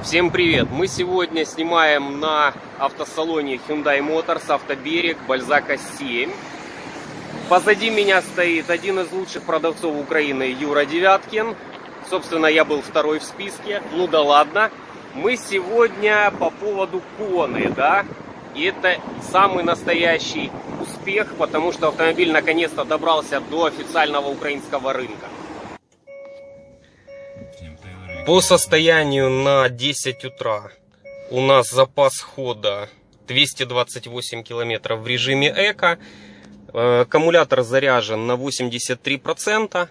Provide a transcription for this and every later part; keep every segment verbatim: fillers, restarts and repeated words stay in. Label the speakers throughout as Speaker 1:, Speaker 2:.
Speaker 1: Всем привет! Мы сегодня снимаем на автосалоне Hyundai Motors, Автоберег, Бальзака семь. Позади меня стоит один из лучших продавцов Украины, Юра Девяткин. Собственно, я был второй в списке. Ну да ладно. Мы сегодня по поводу Коны, да? И это самый настоящий успех, потому что автомобиль наконец-то добрался до официального украинского рынка. По состоянию на десять утра у нас запас хода двести двадцать восемь километров в режиме эко. Аккумулятор заряжен на восемьдесят три процента.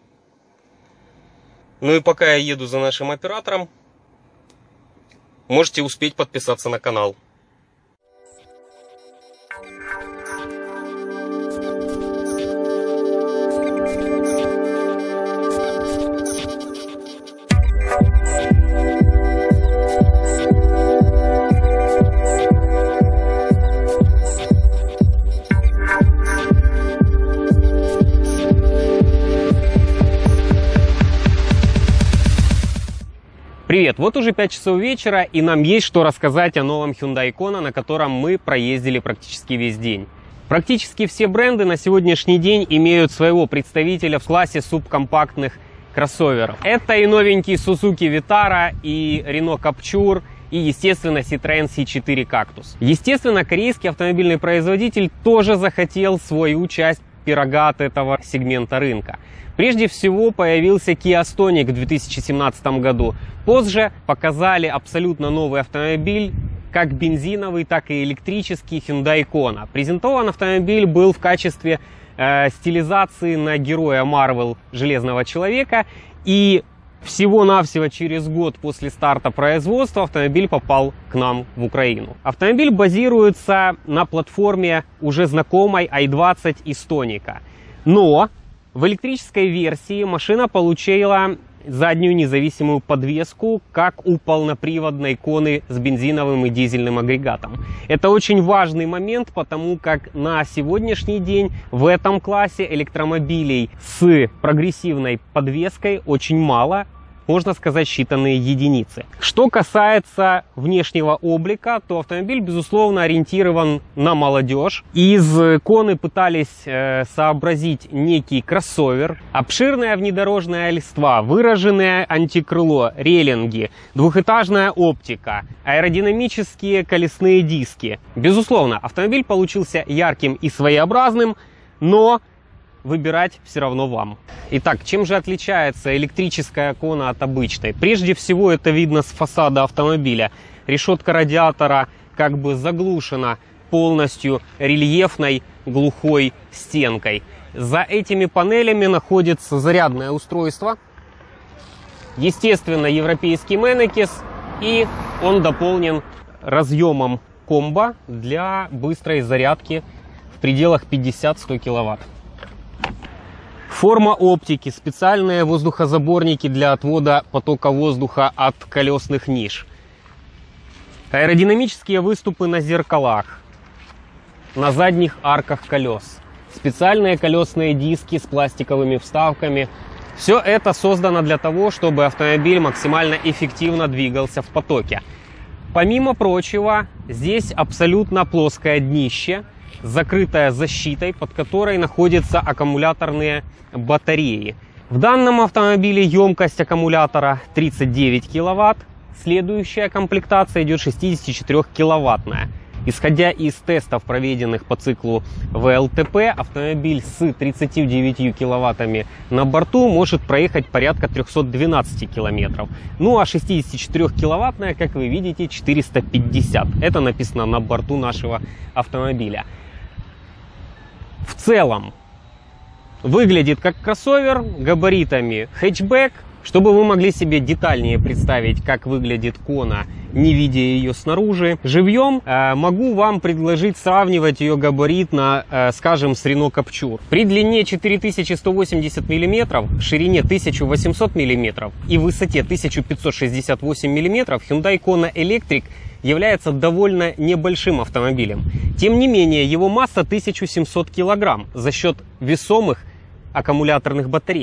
Speaker 1: Ну и пока я еду за нашим оператором, можете успеть подписаться на канал. Привет! Вот уже пять часов вечера, и нам есть что рассказать о новом Hyundai Kona, на котором мы проездили практически весь день. Практически все бренды на сегодняшний день имеют своего представителя в классе субкомпактных кроссоверов. Это и новенький Suzuki Vitara, и Renault Captur, и, естественно, Citroën си четыре Cactus. Естественно, корейский автомобильный производитель тоже захотел свою часть пирога от этого сегмента рынка. Прежде всего появился Kia Stonic в две тысячи семнадцатом году. Позже показали абсолютно новый автомобиль, как бензиновый, так и электрический Hyundai Kona. Презентован автомобиль был в качестве э, стилизации на героя Marvel Железного Человека. И всего-навсего через год после старта производства автомобиль попал к нам в Украину. Автомобиль базируется на платформе уже знакомой ай двадцать и Stonic. Но в электрической версии машина получила заднюю независимую подвеску, как у полноприводной Коны с бензиновым и дизельным агрегатом. Это очень важный момент, потому как на сегодняшний день в этом классе электромобилей с прогрессивной подвеской очень мало. Можно сказать, считанные единицы. Что касается внешнего облика, то автомобиль, безусловно, ориентирован на молодежь. Из Коны пытались э, сообразить некий кроссовер. Обширная внедорожная листва, выраженное антикрыло, рейлинги, двухэтажная оптика, аэродинамические колесные диски. Безусловно, автомобиль получился ярким и своеобразным, но выбирать все равно вам. Итак, чем же отличается электрическая Кона от обычной? Прежде всего, это видно с фасада автомобиля. Решетка радиатора как бы заглушена полностью рельефной глухой стенкой. За этими панелями находится зарядное устройство. Естественно, европейский Mennekes, и он дополнен разъемом комбо для быстрой зарядки в пределах пятьдесят-сто киловатт. Форма оптики, специальные воздухозаборники для отвода потока воздуха от колесных ниш. Аэродинамические выступы на зеркалах, на задних арках колес. Специальные колесные диски с пластиковыми вставками. Все это создано для того, чтобы автомобиль максимально эффективно двигался в потоке. Помимо прочего, здесь абсолютно плоское днище, закрытая защитой, под которой находятся аккумуляторные батареи. В данном автомобиле емкость аккумулятора тридцать девять киловатт. Следующая комплектация идет шестидесятичетырёхкиловаттная. Исходя из тестов, проведенных по циклу вэ эл тэ пэ, автомобиль с тридцатью девятью киловаттами на борту может проехать порядка трёхсот двенадцати километров. Ну а шестидесятичетырёхкиловаттная, как вы видите, четыреста пятьдесят. Это написано на борту нашего автомобиля. В целом выглядит как кроссовер, габаритами хэтчбэк. Чтобы вы могли себе детальнее представить, как выглядит Кона, не видя ее снаружи живьем, э, могу вам предложить сравнивать ее габарит, на, э, скажем, с Renault Captur. При длине четыре тысячи сто восемьдесят миллиметров, ширине тысяча восемьсот миллиметров и высоте тысяча пятьсот шестьдесят восемь миллиметров Hyundai Kona Electric является довольно небольшим автомобилем. Тем не менее, его масса тысяча семьсот килограмм за счет весомых аккумуляторных батарей.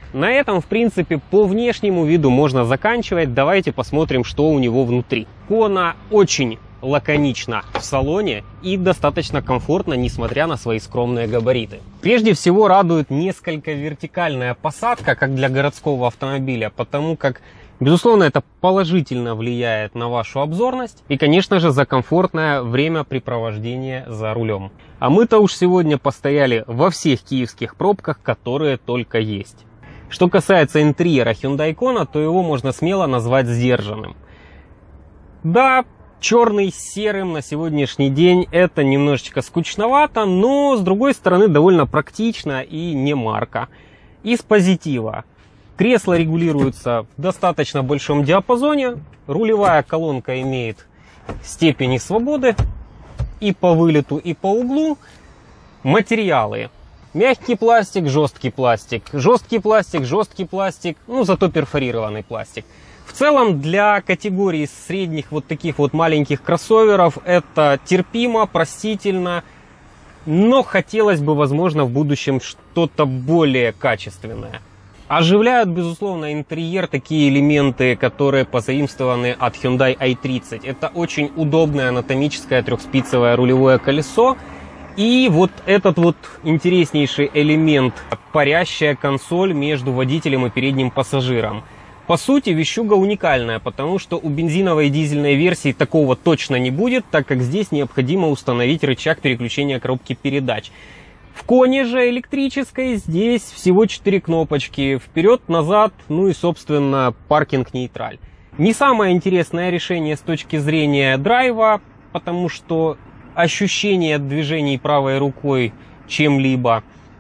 Speaker 1: На этом, в принципе, по внешнему виду можно заканчивать. Давайте посмотрим, что у него внутри. Kona очень лаконично в салоне и достаточно комфортно, несмотря на свои скромные габариты. Прежде всего радует несколько вертикальная посадка, как для городского автомобиля, потому как, безусловно, это положительно влияет на вашу обзорность и, конечно же, за комфортное времяпрепровождение за рулем. А мы-то уж сегодня постояли во всех киевских пробках, которые только есть. Что касается интерьера Hyundai Kona, то его можно смело назвать сдержанным. Да, черный с серым на сегодняшний день это немножечко скучновато, но с другой стороны довольно практично и не марка. Из позитива. Кресло регулируется в достаточно большом диапазоне, рулевая колонка имеет степени свободы и по вылету, и по углу. Материалы. Мягкий пластик, жесткий пластик, жесткий пластик, жесткий пластик, ну зато перфорированный пластик. В целом для категории средних вот таких вот маленьких кроссоверов это терпимо, простительно, но хотелось бы, возможно, в будущем что-то более качественное. Оживляют, безусловно, интерьер такие элементы, которые позаимствованы от Hyundai ай тридцать. Это очень удобное анатомическое трехспицевое рулевое колесо. И вот этот вот интереснейший элемент, парящая консоль между водителем и передним пассажиром. По сути, вещуга уникальная, потому что у бензиновой и дизельной версии такого точно не будет, так как здесь необходимо установить рычаг переключения коробки передач. В Коне же электрической здесь всего четыре кнопочки, вперед, назад, ну и, собственно, паркинг-нейтраль. Не самое интересное решение с точки зрения драйва, потому что ощущение от движений правой рукой чем-либо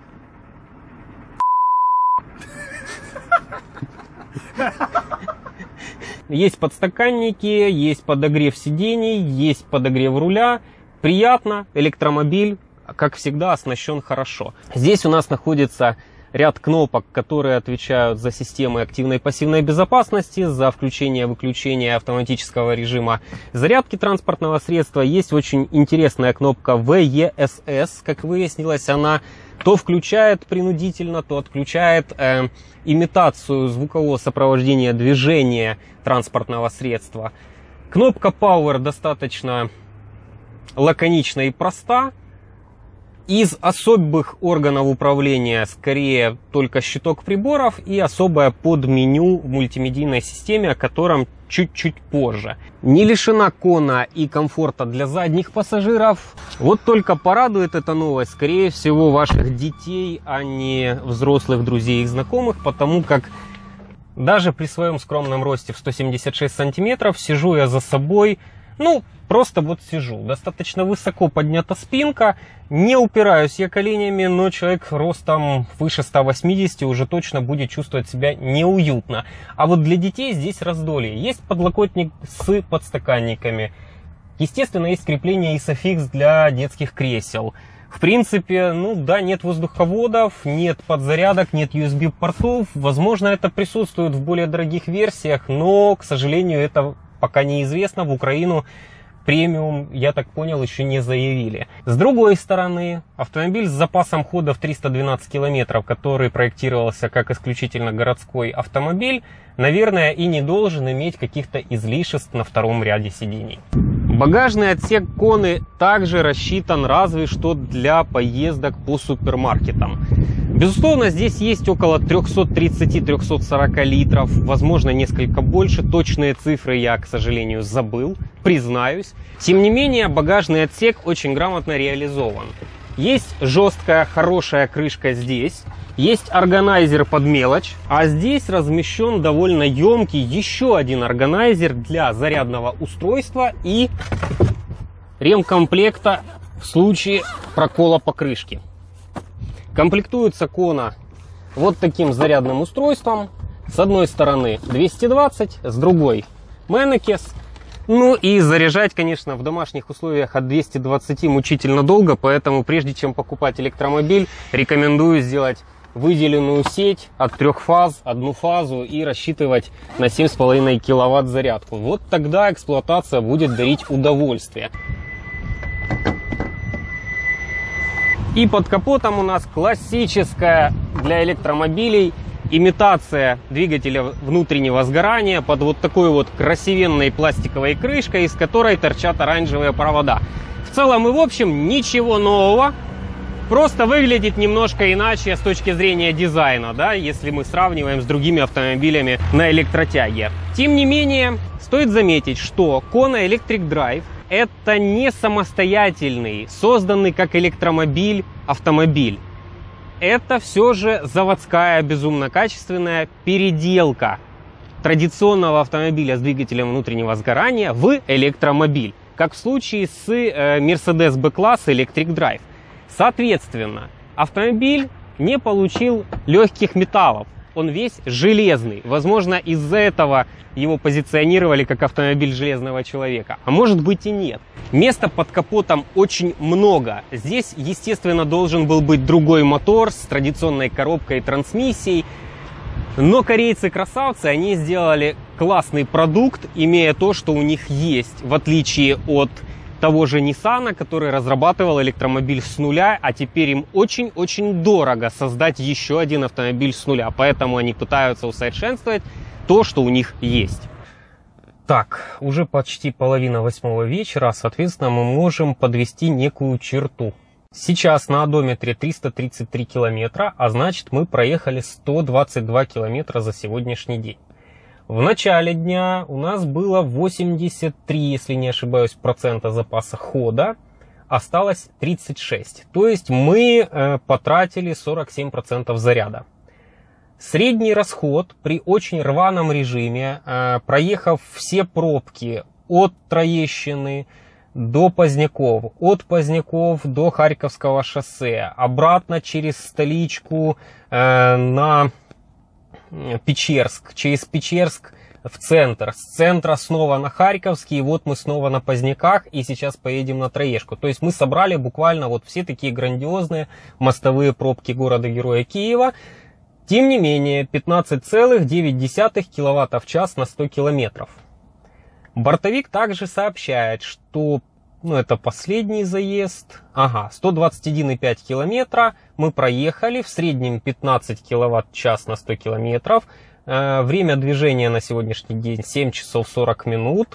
Speaker 1: есть подстаканники, есть подогрев сидений, есть подогрев руля. Приятно, электромобиль, как всегда, оснащен хорошо. Здесь у нас находится ряд кнопок, которые отвечают за системы активной и пассивной безопасности, за включение-выключение автоматического режима зарядки транспортного средства. Есть очень интересная кнопка ви и эс эс, как выяснилось, она то включает принудительно, то отключает э, имитацию звукового сопровождения движения транспортного средства. Кнопка Power достаточно лаконична и проста. Из особых органов управления скорее только щиток приборов и особое подменю в мультимедийной системе, о котором чуть-чуть позже. Не лишена Kona и комфорта для задних пассажиров. Вот только порадует эта новость, скорее всего, ваших детей, а не взрослых друзей и знакомых, потому как даже при своем скромном росте в сто семьдесят шесть сантиметров сижу я за собой, ну, просто вот сижу. Достаточно высоко поднята спинка, не упираюсь я коленями, но человек ростом выше ста восьмидесяти уже точно будет чувствовать себя неуютно. А вот для детей здесь раздолье. Есть подлокотник с подстаканниками. Естественно, есть крепление Isofix для детских кресел. В принципе, ну да, нет воздуховодов, нет подзарядок, нет ю эс би-портов. Возможно, это присутствует в более дорогих версиях, но, к сожалению, это пока неизвестно. В Украину премиум, я так понял, еще не заявили. С другой стороны, автомобиль с запасом хода в триста двенадцать километров, который проектировался как исключительно городской автомобиль, наверное, и не должен иметь каких-то излишеств на втором ряде сидений. Багажный отсек Коны также рассчитан разве что для поездок по супермаркетам. Безусловно, здесь есть около трёхсот тридцати — трёхсот сорока литров, возможно, несколько больше. Точные цифры я, к сожалению, забыл, признаюсь. Тем не менее, багажный отсек очень грамотно реализован. Есть жесткая, хорошая крышка здесь, есть органайзер под мелочь, а здесь размещен довольно емкий еще один органайзер для зарядного устройства и ремкомплекта в случае прокола покрышки. Комплектуется Kona вот таким зарядным устройством. С одной стороны двести двадцать, с другой Mennekes. Ну и заряжать, конечно, в домашних условиях от двухсот двадцати мучительно долго, поэтому прежде чем покупать электромобиль, рекомендую сделать выделенную сеть от трех фаз, одну фазу и рассчитывать на семь с половиной киловатт зарядку. Вот тогда эксплуатация будет дарить удовольствие. И под капотом у нас классическая для электромобилей имитация двигателя внутреннего сгорания под вот такой вот красивенной пластиковой крышкой, из которой торчат оранжевые провода. В целом и в общем ничего нового, просто выглядит немножко иначе с точки зрения дизайна, да, если мы сравниваем с другими автомобилями на электротяге. Тем не менее, стоит заметить, что Kona Electric Drive — это не самостоятельный, созданный как электромобиль автомобиль. Это все же заводская, безумно качественная переделка традиционного автомобиля с двигателем внутреннего сгорания в электромобиль, как в случае с Mercedes B-класс Electric Drive. Соответственно, автомобиль не получил легких металлов, он весь железный. Возможно, из-за этого его позиционировали как автомобиль железного человека, а может быть и нет. Места под капотом очень много. Здесь, естественно, должен был быть другой мотор с традиционной коробкой и трансмиссией. Но корейцы-красавцы, они сделали классный продукт, имея то, что у них есть, в отличие от того же Nissan, который разрабатывал электромобиль с нуля, а теперь им очень-очень дорого создать еще один автомобиль с нуля. Поэтому они пытаются усовершенствовать то, что у них есть. Так, уже почти половина восьмого вечера, соответственно, мы можем подвести некую черту. Сейчас на одометре триста тридцать три километра, а значит мы проехали сто двадцать два километра за сегодняшний день. В начале дня у нас было восемьдесят три, если не ошибаюсь, процента запаса хода, осталось тридцать шесть. То есть мы э, потратили сорок семь процентов заряда. Средний расход при очень рваном режиме, э, проехав все пробки от Троещины до Поздняков, от Поздняков до Харьковского шоссе, обратно через Столичку э, на Печерск, через Печерск в центр, с центра снова на Харьковский, и вот мы снова на Поздняках, и сейчас поедем на Троешку. То есть мы собрали буквально вот все такие грандиозные мостовые пробки города-героя Киева. Тем не менее, пятнадцать целых девять десятых киловатта в час на сто километров. Бортовик также сообщает, что, ну, это последний заезд, ага, сто двадцать один и пять километра мы проехали, в среднем пятнадцать киловатт в час на сто километров. Э, время движения на сегодняшний день семь часов сорок минут.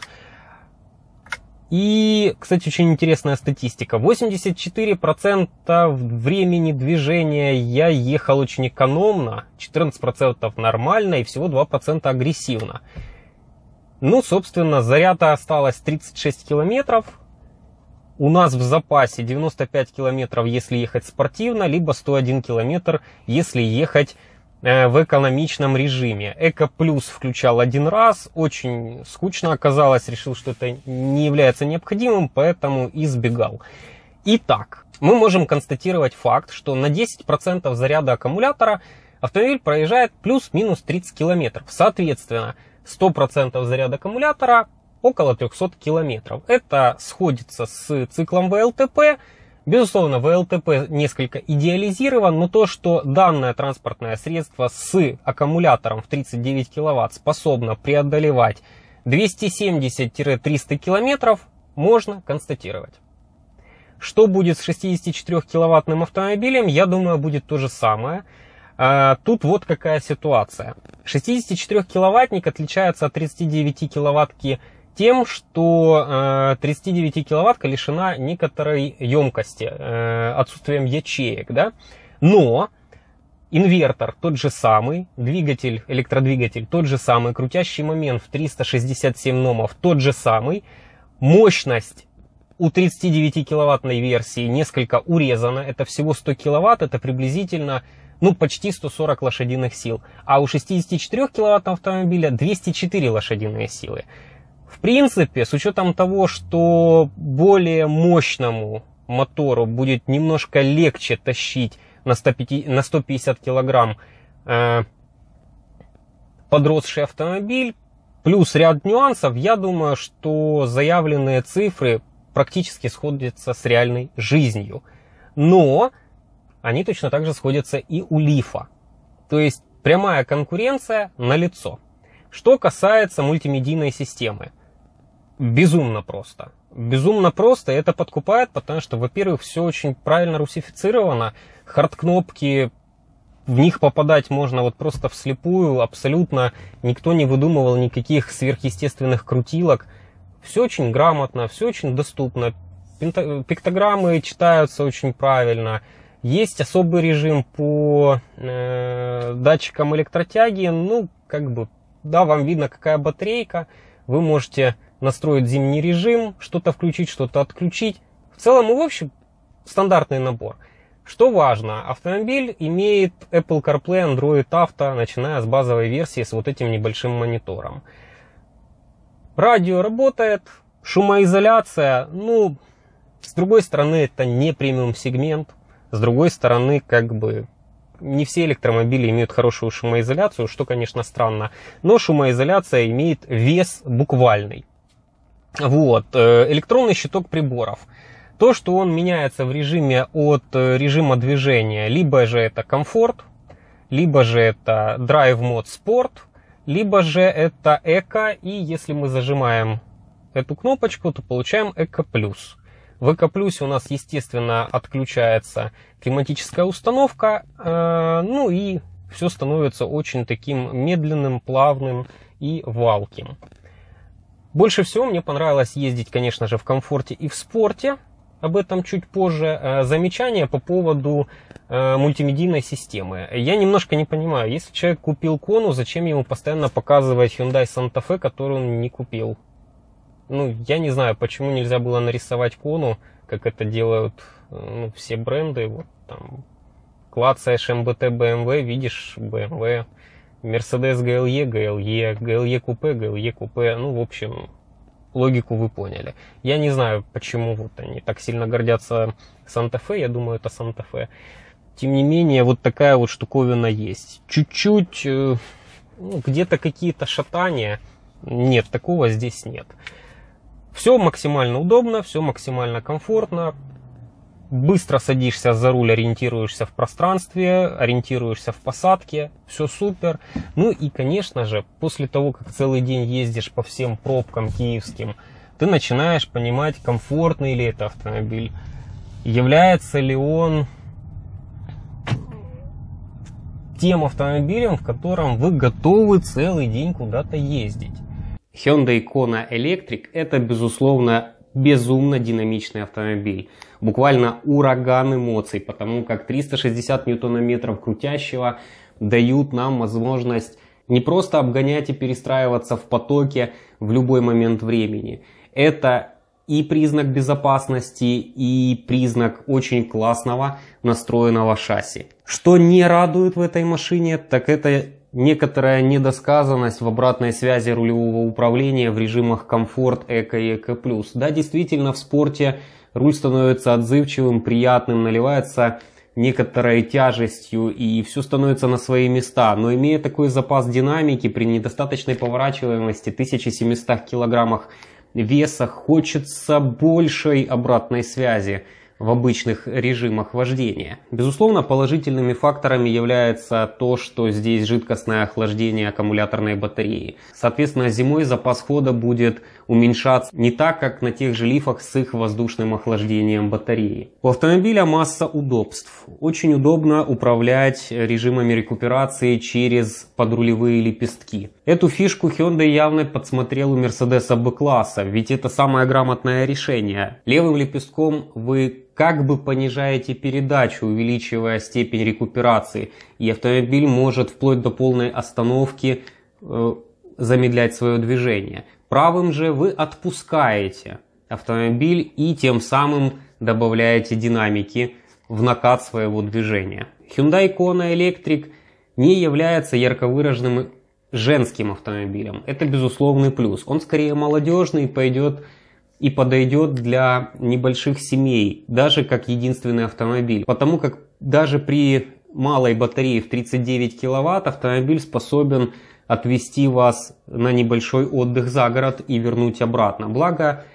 Speaker 1: И, кстати, очень интересная статистика. восемьдесят четыре процента времени движения я ехал очень экономно, четырнадцать процентов нормально и всего два процента агрессивно. Ну, собственно, заряда осталось тридцать шесть километров. У нас в запасе девяносто пять километров, если ехать спортивно, либо сто один километр, если ехать в экономичном режиме. Эко Плюс включал один раз, очень скучно оказалось, решил, что это не является необходимым, поэтому избегал. Итак, мы можем констатировать факт, что на десять процентов заряда аккумулятора автомобиль проезжает плюс-минус тридцать километров. Соответственно, сто процентов заряда аккумулятора около трехсот километров. Это сходится с циклом вэ эл тэ пэ. Безусловно, вэ эл тэ пэ несколько идеализирован, но то, что данное транспортное средство с аккумулятором в тридцать девять киловатт способно преодолевать двести семьдесят — триста километров, можно констатировать. Что будет с шестидесятичетырёхкиловаттным автомобилем, я думаю, будет то же самое. Тут вот какая ситуация. шестидесятичетырёхкиловаттник отличается от тридцатидевятикиловаттки тем, что тридцатидевятикиловаттка лишена некоторой емкости, отсутствием ячеек, да? Но инвертор тот же самый, двигатель, электродвигатель тот же самый, крутящий момент в триста шестьдесят семь номов тот же самый, мощность у тридцатидевятикиловаттной версии несколько урезана, это всего сто киловатт, это приблизительно, ну, почти сто сорок лошадиных сил, а у шестидесятичетырёхкиловаттного автомобиля двести четыре лошадиные силы. В принципе, с учетом того, что более мощному мотору будет немножко легче тащить на сто пятьдесят килограмм э, подросший автомобиль, плюс ряд нюансов, я думаю, что заявленные цифры практически сходятся с реальной жизнью. Но они точно так же сходятся и у Лифа. То есть прямая конкуренция налицо. Что касается мультимедийной системы. Безумно просто. Безумно просто, это подкупает, потому что, во-первых, все очень правильно русифицировано. Хард-кнопки в них попадать можно вот просто вслепую, абсолютно никто не выдумывал никаких сверхъестественных крутилок. Все очень грамотно, все очень доступно. Пиктограммы читаются очень правильно. Есть особый режим по э, датчикам электротяги. Ну, как бы, да, вам видно, какая батарейка. Вы можете настроить зимний режим, что-то включить, что-то отключить. В целом, и в общем, стандартный набор. Что важно, автомобиль имеет Apple CarPlay, Android Auto, начиная с базовой версии с вот этим небольшим монитором. Радио работает, шумоизоляция, ну, с другой стороны, это не премиум сегмент. С другой стороны, как бы, не все электромобили имеют хорошую шумоизоляцию, что, конечно, странно. Но шумоизоляция имеет вес буквальный. Вот, электронный щиток приборов. То, что он меняется в режиме от режима движения, либо же это комфорт, либо же это Drive Mode Sport, либо же это Эко, и если мы зажимаем эту кнопочку, то получаем Эко Плюс. В Эко Плюсе у нас, естественно, отключается климатическая установка, э, ну и все становится очень таким медленным, плавным и валким. Больше всего мне понравилось ездить, конечно же, в комфорте и в спорте. Об этом чуть позже. Замечание по поводу э, мультимедийной системы. Я немножко не понимаю, если человек купил Кону, зачем ему постоянно показывать Hyundai Santa Fe, которую он не купил? Ну, я не знаю, почему нельзя было нарисовать Кону, как это делают ну, все бренды. Вот там клацаешь эм бэ тэ, бэ эм вэ, видишь бэ эм вэ, Mercedes джи эл и, джи эл и, джи эл и купе, джи эл и купе. Ну, в общем... Логику вы поняли. Я не знаю, почему вот они так сильно гордятся Санта-Фе. Я думаю, это Санта-Фе. Тем не менее, вот такая вот штуковина есть. Чуть-чуть, э, ну, где-то какие-то шатания. Нет, такого здесь нет. Все максимально удобно, все максимально комфортно. Быстро садишься за руль, ориентируешься в пространстве, ориентируешься в посадке, все супер. Ну и, конечно же, после того, как целый день ездишь по всем пробкам киевским, ты начинаешь понимать, комфортный ли это автомобиль, является ли он тем автомобилем, в котором вы готовы целый день куда-то ездить. Hyundai Kona Electric – это, безусловно, безумно динамичный автомобиль. Буквально ураган эмоций, потому как триста шестьдесят ньютон-метров крутящего дают нам возможность не просто обгонять и перестраиваться в потоке в любой момент времени. Это и признак безопасности, и признак очень классного настроенного шасси. Что не радует в этой машине, так это некоторая недосказанность в обратной связи рулевого управления в режимах комфорт, эко и эко плюс. Да, действительно, в спорте руль становится отзывчивым, приятным, наливается некоторой тяжестью и все становится на свои места. Но имея такой запас динамики при недостаточной поворачиваемости тысяча семьсот килограммах веса, хочется большей обратной связи в обычных режимах вождения. Безусловно, положительными факторами является то, что здесь жидкостное охлаждение аккумуляторной батареи. Соответственно, зимой запас хода будет уменьшаться не так, как на тех же лифах с их воздушным охлаждением батареи. У автомобиля масса удобств. Очень удобно управлять режимами рекуперации через подрулевые лепестки. Эту фишку Hyundai явно подсмотрел у Mercedes B-класса, ведь это самое грамотное решение. Левым лепестком вы как бы понижаете передачу, увеличивая степень рекуперации, и автомобиль может вплоть до полной остановки э, замедлять свое движение. Правым же вы отпускаете автомобиль и тем самым добавляете динамики в накат своего движения. Hyundai Kona Electric не является ярко выраженным женским автомобилем. Это безусловный плюс. Он скорее молодежный, пойдет и подойдет для небольших семей, даже как единственный автомобиль. Потому как даже при малой батарее в тридцать девять киловатт автомобиль способен отвезти вас на небольшой отдых за город и вернуть обратно. Благо,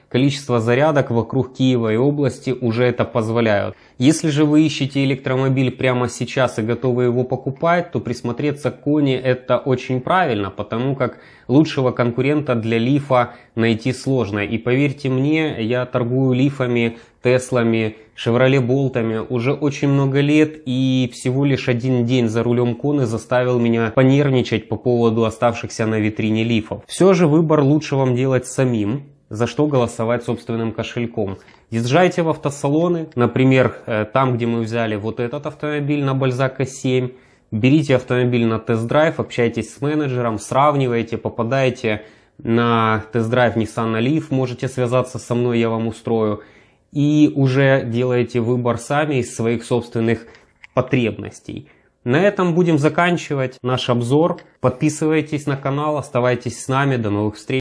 Speaker 1: количество зарядок вокруг Киева и области уже это позволяют. Если же вы ищете электромобиль прямо сейчас и готовы его покупать, то присмотреться к Коне это очень правильно, потому как лучшего конкурента для Лифа найти сложно. И поверьте мне, я торгую Лифами, Теслами, Шевроле Болтами уже очень много лет, и всего лишь один день за рулем Коны заставил меня понервничать по поводу оставшихся на витрине Лифов. Все же выбор лучше вам делать самим, за что голосовать собственным кошельком. Езжайте в автосалоны, например, там, где мы взяли вот этот автомобиль на Бальзака семь, берите автомобиль на тест-драйв, общайтесь с менеджером, сравнивайте, попадайте на тест-драйв Nissan Leaf, можете связаться со мной, я вам устрою. И уже делаете выбор сами из своих собственных потребностей. На этом будем заканчивать наш обзор. Подписывайтесь на канал, оставайтесь с нами. До новых встреч.